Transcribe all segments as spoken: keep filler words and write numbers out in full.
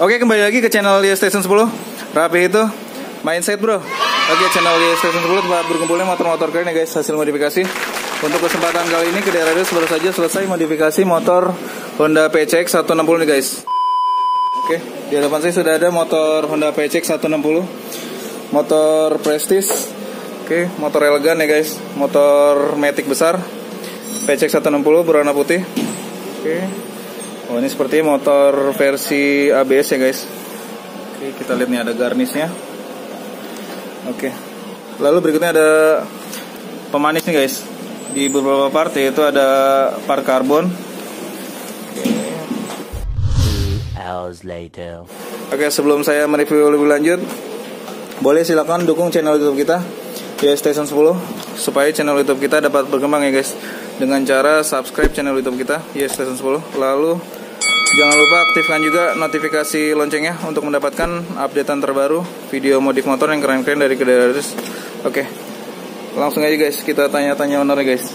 Oke, kembali lagi ke channel Leo Station sepuluh. Rapi itu mindset bro. Oke, channel Leo Station sepuluh tempat berkumpulnya motor-motor keren ya guys, hasil modifikasi. Untuk kesempatan kali ini ke daerah Radius baru saja selesai modifikasi motor Honda P C X seratus enam puluh nih guys. Oke, di hadapan saya sudah ada motor Honda P C X seratus enam puluh, motor Prestige. Oke, motor elegan ya guys, motor Matic besar P C X seratus enam puluh berwarna putih. Oke. Oh, ini seperti motor versi A B S ya guys. Oke, kita lihat nih ada garnisnya. Oke. Lalu berikutnya ada pemanis nih guys. Di beberapa part yaitu ada part karbon. Hours later. Oke, sebelum saya mereview lebih lanjut, boleh silakan dukung channel YouTube kita Leo Station sepuluh supaya channel YouTube kita dapat berkembang ya guys. Dengan cara subscribe channel YouTube kita Leo Station sepuluh. Lalu jangan lupa aktifkan juga notifikasi loncengnya untuk mendapatkan updatean terbaru video modif motor yang keren-keren dari Kedai Radius. Oke, langsung aja guys kita tanya-tanya ownernya guys.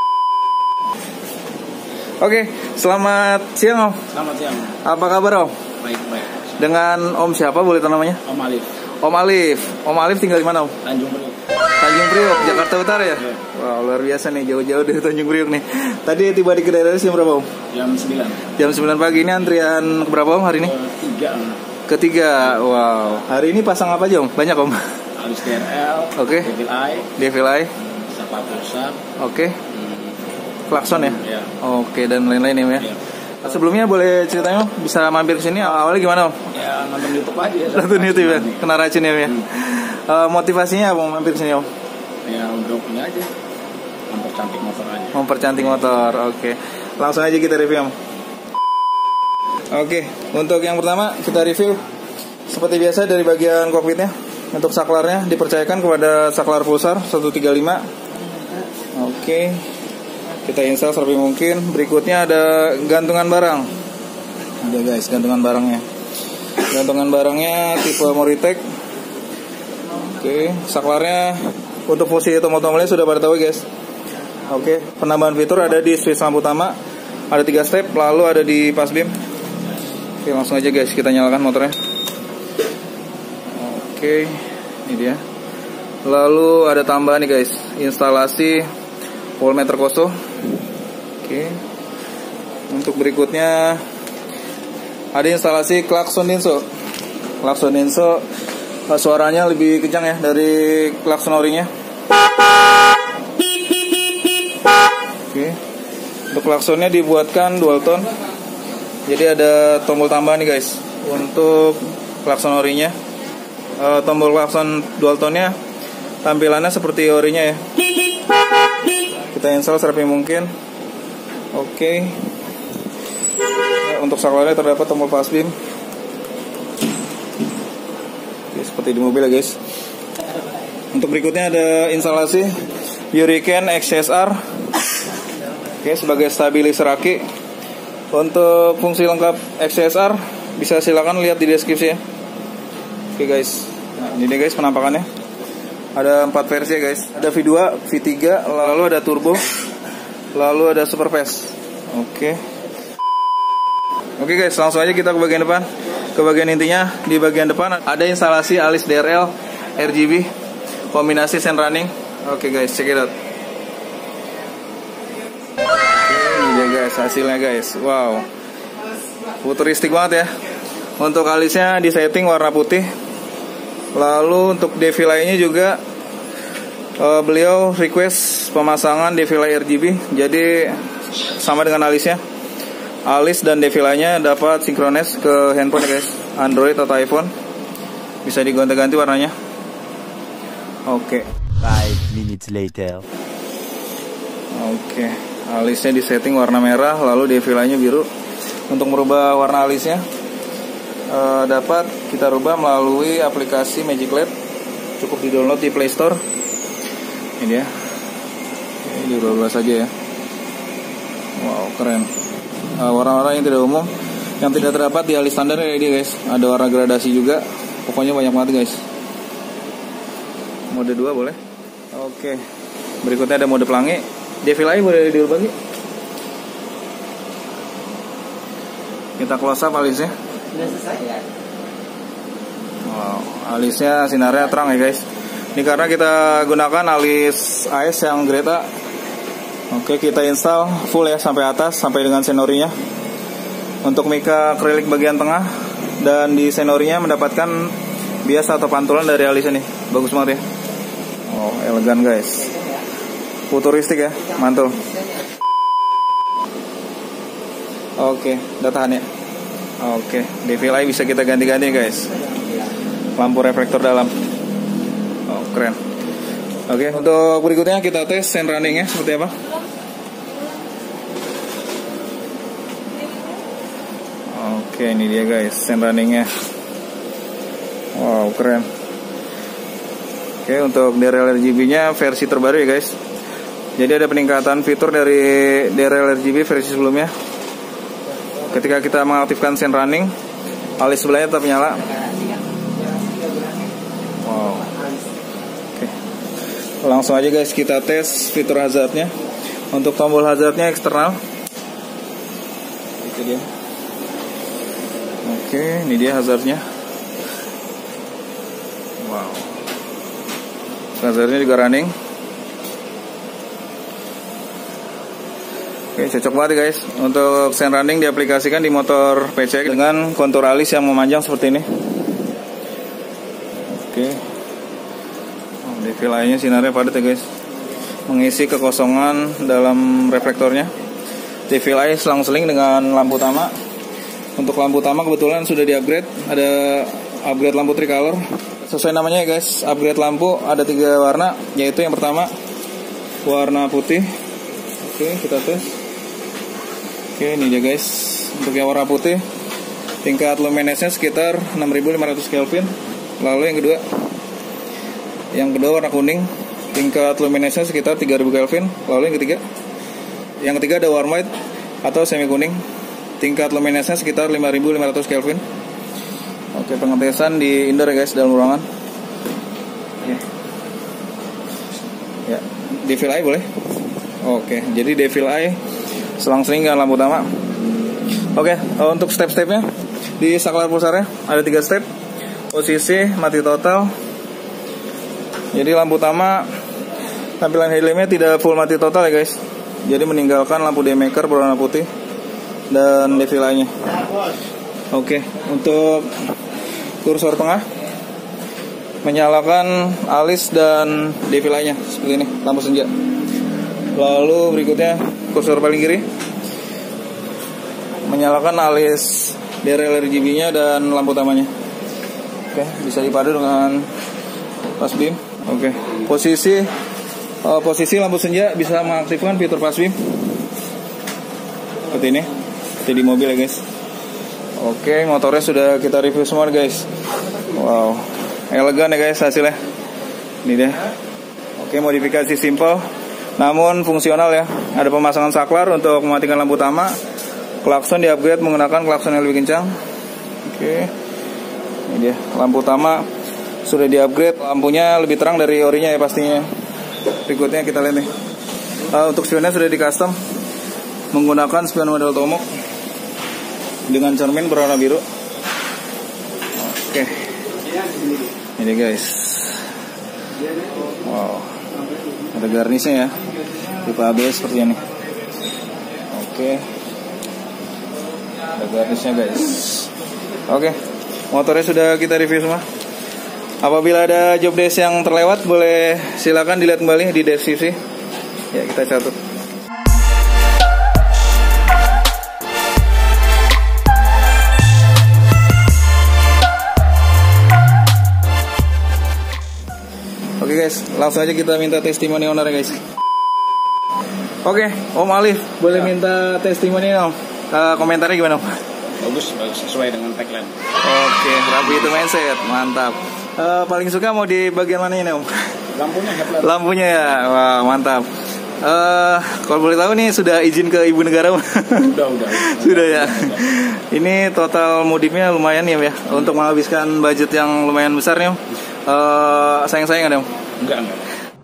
Oke, selamat siang Om. Selamat siang. Apa kabar Om? Baik, baik. Dengan Om siapa boleh tahu namanya? Om Alif. Om Alif. Om Alif tinggal di mana Om? Tanjung Priok. Tanjung Priok, Jakarta Utara ya? Ya. Wah, luar biasa nih, jauh-jauh dari Tanjung Priok nih. Tadi tiba di Kedai Radius jam berapa Om? Jam sembilan. Jam sembilan pagi. Ini antrian berapa Om hari ini? Uh, tiga. Ketiga. Wow. Hari ini pasang apa aja Om? Banyak Om? Alis D R L. Oke. Devil Eye. Devil Eye. Sapa Pulsar. Oke. Hmm, Klakson ya? ya. Oke, dan lain-lain ya. Ya. Sebelumnya boleh ceritanya Om, bisa mampir ke sini awalnya gimana Om? Ya, nonton YouTube aja. Nonton YouTube ya? Kena racun ya Om ya? Hmm. Uh, motivasinya apa Om mampir ke sini Om? Ya, untuk ini aja. Mempercantik motor aja. Mempercantik motor, oke. Langsung aja kita review Om. Oke, untuk yang pertama kita review seperti biasa dari bagian kokpitnya. Untuk saklarnya dipercayakan kepada saklar Pulsar seratus tiga puluh lima. Oke, kita install serapi mungkin. Berikutnya ada gantungan barang. Ada guys gantungan barangnya. Gantungan barangnya tipe Moritech. Oke, saklarnya untuk fungsi tombol-tombolnya sudah pada tahu guys. Oke, penambahan fitur ada di switch lampu utama, ada tiga step, lalu ada di pass beam. Oke, langsung aja guys kita nyalakan motornya. Oke, ini dia. Lalu ada tambahan nih guys, instalasi voltmeter koso. Oke. Untuk berikutnya ada instalasi klakson Denso. Klakson Denso suaranya lebih kencang ya dari klakson orinya. Oke. Untuk klaksonnya dibuatkan dual tone. Jadi ada tombol tambahan nih guys untuk klakson orinya. E, tombol klakson dual tone-nya tampilannya seperti orinya ya. Kita install serapi mungkin. Oke. Ya, untuk saklarnya terdapat tombol pass beam. Oke, seperti di mobil ya guys. Untuk berikutnya ada instalasi Hurricane X C S R. Oke, sebagai stabilizer aki. Untuk fungsi lengkap X C S R bisa silakan lihat di deskripsi ya. Oke guys. Nah, ini deh guys penampakannya. Ada empat versi ya guys. Ada V dua, V tiga, lalu ada turbo, lalu ada super fast. Oke. Oke guys, langsung aja kita ke bagian depan. Ke bagian intinya, di bagian depan ada instalasi alis D R L R G B kombinasi sen running. Oke guys, check it out. Ini dia guys hasilnya guys. Wow. Futuristik banget ya. Untuk alisnya di setting warna putih. Lalu untuk devil eye-nya juga uh, beliau request pemasangan devil eye R G B. Jadi sama dengan alisnya. Alis dan devil eye-nya dapat sinkronis ke handphone ya guys, Android atau iPhone. Bisa digonta-ganti warnanya. Oke. Five minutes later. Oke. Alisnya di setting warna merah, lalu devil eye-nya biru. Untuk merubah warna alisnya Uh, dapat kita rubah melalui aplikasi Magic L E D. Cukup di download di Play Store. Ini dia. Ini diubah saja ya. Wow, keren. uh, Warna-warna yang tidak umum, yang tidak terdapat di alis standar ya ini guys. Ada warna gradasi juga. Pokoknya banyak banget guys. Mode dua boleh. Oke. Berikutnya ada mode pelangi. Devil eye boleh dirubah lagi. Kita close up alisnya. Sudah selesai ya? alisnya sinarnya terang ya guys. Ini karena kita gunakan alis A S yang grade A. Oke, kita install full ya sampai atas, sampai dengan senorinya. Untuk mika akrilik bagian tengah, dan di senorinya mendapatkan bias atau pantulan dari alisnya nih. Bagus banget ya. Oh, elegan guys. Futuristik ya, mantul. Oke, udah tahan ya. Oke, D V L I bisa kita ganti-ganti guys. Lampu reflektor dalam. Oh, keren. Oke, untuk berikutnya kita tes sen runningnya seperti apa. Oke, ini dia guys, sen runningnya. Wow, keren. Oke, untuk D R L R G B-nya versi terbaru ya guys. Jadi ada peningkatan fitur dari D R L R G B versi sebelumnya. Ketika kita mengaktifkan sen running, alis sebelahnya tetap nyala. Wow. Oke. Langsung aja guys kita tes fitur hazardnya. Untuk tombol hazardnya eksternal. Itu dia. Oke, ini dia hazardnya. Wow. Hazardnya juga running. Oke, cocok banget guys. Untuk sen running diaplikasikan di motor P C dengan kontur alis yang memanjang seperti ini. Oke. Oh, D V L I-nya sinarnya padat ya guys. Mengisi kekosongan dalam reflektornya. D V L I selang-seling dengan lampu utama. Untuk lampu utama kebetulan sudah di-upgrade, ada upgrade lampu tricolor. Sesuai namanya ya guys, upgrade lampu ada tiga warna, yaitu yang pertama warna putih. Oke, kita tes. Oke, ini dia guys. Untuk yang warna putih, tingkat luminescence sekitar enam ribu lima ratus Kelvin. Lalu yang kedua, yang kedua warna kuning, tingkat luminescence sekitar tiga ribu Kelvin. Lalu yang ketiga, yang ketiga ada warm white atau semi kuning, tingkat luminescence sekitar lima ribu lima ratus Kelvin. Oke, pengetesan di indoor ya guys, dalam ruangan. Oke. Ya, D V L I boleh. Oke, jadi D V L I selang-seling dengan lampu utama. Oke, untuk step-stepnya di saklar pulsarnya ada tiga step. Posisi mati total. Jadi lampu utama tampilan headlampnya tidak full mati total ya guys. Jadi meninggalkan lampu daymaker berwarna putih dan D V L I-nya. Oke, untuk kursor tengah menyalakan alis dan D V L I-nya seperti ini, lampu senja. Lalu berikutnya kursor paling kiri menyalakan alis D R L R G B-nya dan lampu utamanya. Oke, bisa dipadu dengan flash beam. Oke, posisi uh, posisi lampu senja bisa mengaktifkan fitur flash beam seperti ini. Jadi mobil ya guys. Oke, motornya sudah kita review semua guys. Wow, elegan ya guys hasilnya. Ini deh. Oke, modifikasi simple namun fungsional ya. Ada pemasangan saklar untuk mematikan lampu utama. Klakson di-upgrade menggunakan klakson yang lebih kencang. Oke. Ini dia, lampu utama sudah di-upgrade, lampunya lebih terang dari orinya ya pastinya. Berikutnya kita lihat nih. Uh, untuk spionnya sudah di-custom menggunakan spion model Tomok dengan cermin berwarna biru. Oke. Ini guys. Wow. Ada garnisnya ya. Tipe A B S seperti ini. Oke. Ada garnisnya guys. Oke. Motornya sudah kita review semua. Apabila ada job desk yang terlewat, boleh silakan dilihat kembali di deskripsi. Ya, kita catat. Oke guys, langsung aja kita minta testimoni owner guys. Oke, Om Alif, boleh ya. Minta testimoni Om. Uh, komentarnya gimana Om? Bagus, bagus sesuai dengan tagline. Oke, rapi itu mindset, mantap. Uh, paling suka mau di bagian mana ini Om? Lampunya headlamp. Lampunya ya, wah mantap. Uh, kalau boleh tahu nih sudah izin ke ibu negara Om? Udah, udah. Sudah ya. Ini total modifnya lumayan ya, ya untuk menghabiskan budget yang lumayan besar nih Om. Uh, sayang-sayang ada Om? Enggak, enggak.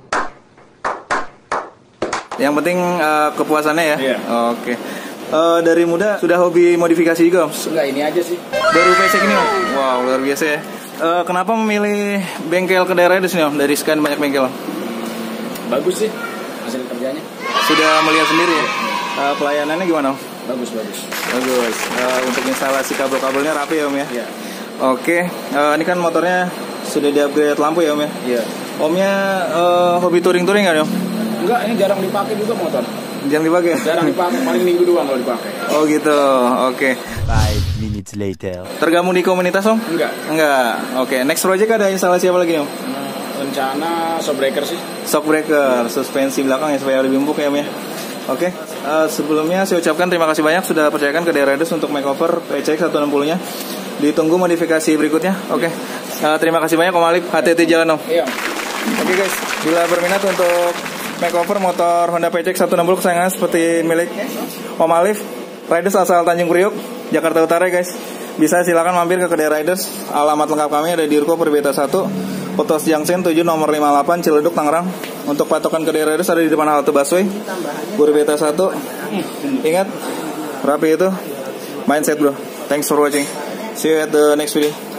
Yang penting uh, kepuasannya ya. Iya. Oke. Uh, dari muda sudah hobi modifikasi juga Om? Enggak, ini aja sih. Baru basic ini Om? Wow, luar biasa ya. uh, kenapa memilih bengkel Kedai Riders nih Om dari sekian banyak bengkel? Bagus sih hasil kerjanya. Sudah melihat sendiri ya? Uh, pelayanannya gimana Om? Bagus bagus. Bagus. Uh, untuk instalasi kabel-kabelnya rapi ya Om ya? Iya. Oke, uh, ini kan motornya sudah di-upgrade lampu ya Om ya? Iya. Omnya uh, hobi touring-touring nggak Om? Enggak, ini jarang dipakai juga motor. Jangan dipakai? Jarang dipakai, paling minggu doang kalau dipakai. Oh gitu, oke. Five minutes later. Tergabung di komunitas Om? Enggak. Enggak. Oke, next project ada instalasi apa lagi Om? Rencana shockbreaker sih. Shockbreaker, suspensi belakang ya supaya lebih empuk ya Om ya. Oke, uh, sebelumnya saya ucapkan terima kasih banyak sudah percayakan ke Kedai Riders untuk makeover P C X seratus enam puluh-nya. Ditunggu modifikasi berikutnya. Oke. Uh, terima kasih banyak Om Alif. Hati-hati jalan Om. Iya. Oke guys, bila berminat untuk makeover motor Honda P C X seratus enam puluh kesayangan seperti milik Om Alif, Riders asal Tanjung Priok, Jakarta Utara guys. Bisa silakan mampir ke Kedai Riders. Alamat lengkap kami ada di Ruko Perbeta satu, Potos Junction tujuh nomor lima puluh delapan Ciledug Tangerang. Untuk patokan Kedai Riders ada di depan halte busway Perbeta satu. Ingat, rapi itu mindset bro. Thanks for watching. See you at the next video.